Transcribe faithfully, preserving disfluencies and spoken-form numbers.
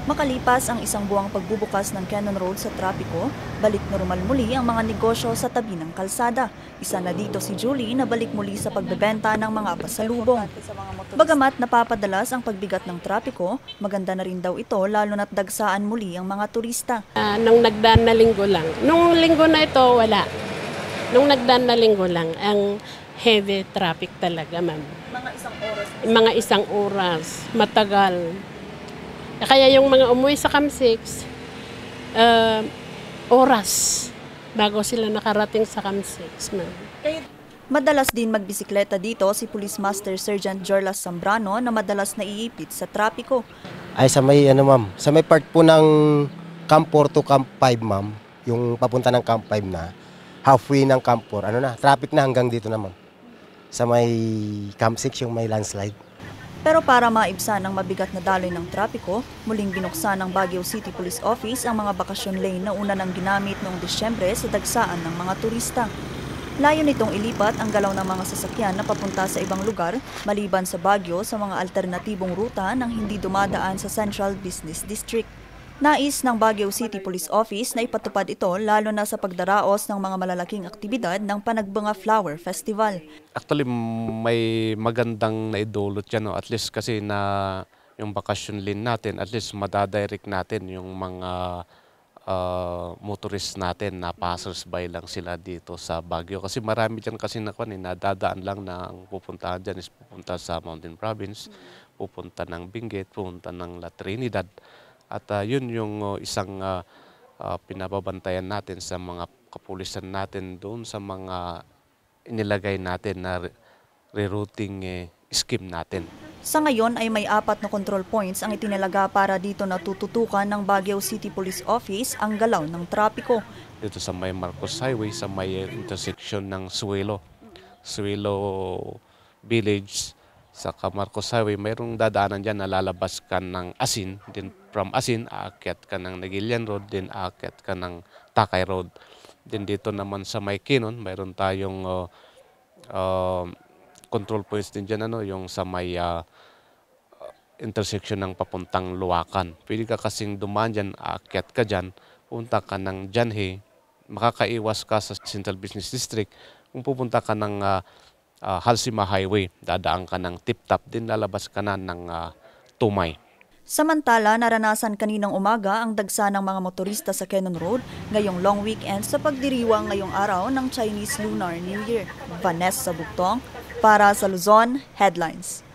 Makalipas ang isang buwang pagbubukas ng Cannon Road sa trapiko, balik normal muli ang mga negosyo sa tabi ng kalsada. Isa na dito si Julie na balik muli sa pagbebenta ng mga pasalubong. Bagamat napapadalas ang pagbigat ng trapiko, maganda na rin daw ito lalo na't dagsaan muli ang mga turista. Uh, nung nagdaan na linggo lang. Nung linggo na ito, wala. Nung nagdaan na linggo lang, ang heavy traffic talaga, ma'am. Mga isang oras? Mga isang oras. Matagal. Kaya yung mga umuwi sa Camp six, uh, oras bago sila nakarating sa Camp six, ma'am. Madalas din magbisikleta dito si Police Master Sergeant Jorlas Zambrano na madalas naiipit sa trapiko. Ay sa may ano ma'am, sa may part po ng Camp four to Camp five ma'am, yung papunta ng Camp five na, halfway ng Camp four, ano na, traffic na hanggang dito na ma'am. Sa may Camp six yung may landslide. Pero para maibsan ang mabigat na daloy ng trapiko, muling binuksan ng Baguio City Police Office ang mga bakasyon lane na una nang ginamit noong Disyembre sa dagsaan ng mga turista. Layo nitong ilipat ang galaw ng mga sasakyan na papunta sa ibang lugar, maliban sa Baguio sa mga alternatibong ruta nang hindi dumadaan sa Central Business District. Nais ng Baguio City Police Office na ipatupad ito lalo na sa pagdaraos ng mga malalaking aktibidad ng Panagbunga Flower Festival. Actually, may magandang naidulot yan. No? At least kasi na yung bakasyon lane natin, at least madadirect natin yung mga uh, motorist natin na passers-by lang sila dito sa Baguio. Kasi marami dyan kasi na kung nadadaan lang na ang pupuntahan dyan is pupunta sa Mountain Province, pupunta ng Benguet, pupunta ng La Trinidad. At uh, yun yung uh, isang uh, uh, pinababantayan natin sa mga kapulisan natin doon sa mga inilagay natin na rerouting eh, scheme natin. Sa ngayon ay may apat na control points ang itinalaga para dito natututukan ng Baguio City Police Office ang galaw ng trapiko. Dito sa may Marcos Highway, sa may intersection ng Suelo, Suelo Village, sa Marcos Highway, mayroong dadaanan dyan na lalabas ka ng Asin, din from Asin, aakyat ka ng Nagilian Road, din aakyat ka ng Takay Road. Din dito naman sa may Kinon, mayroon tayong uh, uh, control points din dyan, ano, yung sa may uh, intersection ng papuntang Luwakan. Pwede ka kasing dumaan dyan, aakyat ka dyan, punta ka ng Janhe, makakaiwas ka sa Central Business District. Kung pupunta ka ng uh, Uh, Halsima Highway, dadaan ka ng Tip-Top, din lalabas ka na ng uh, Tumay. Samantala, naranasan kaninang umaga ang dagsa ng mga motorista sa Cannon Road ngayong long weekend sa pagdiriwang ngayong araw ng Chinese Lunar New Year. Vanessa Bugtong para sa Luzon Headlines.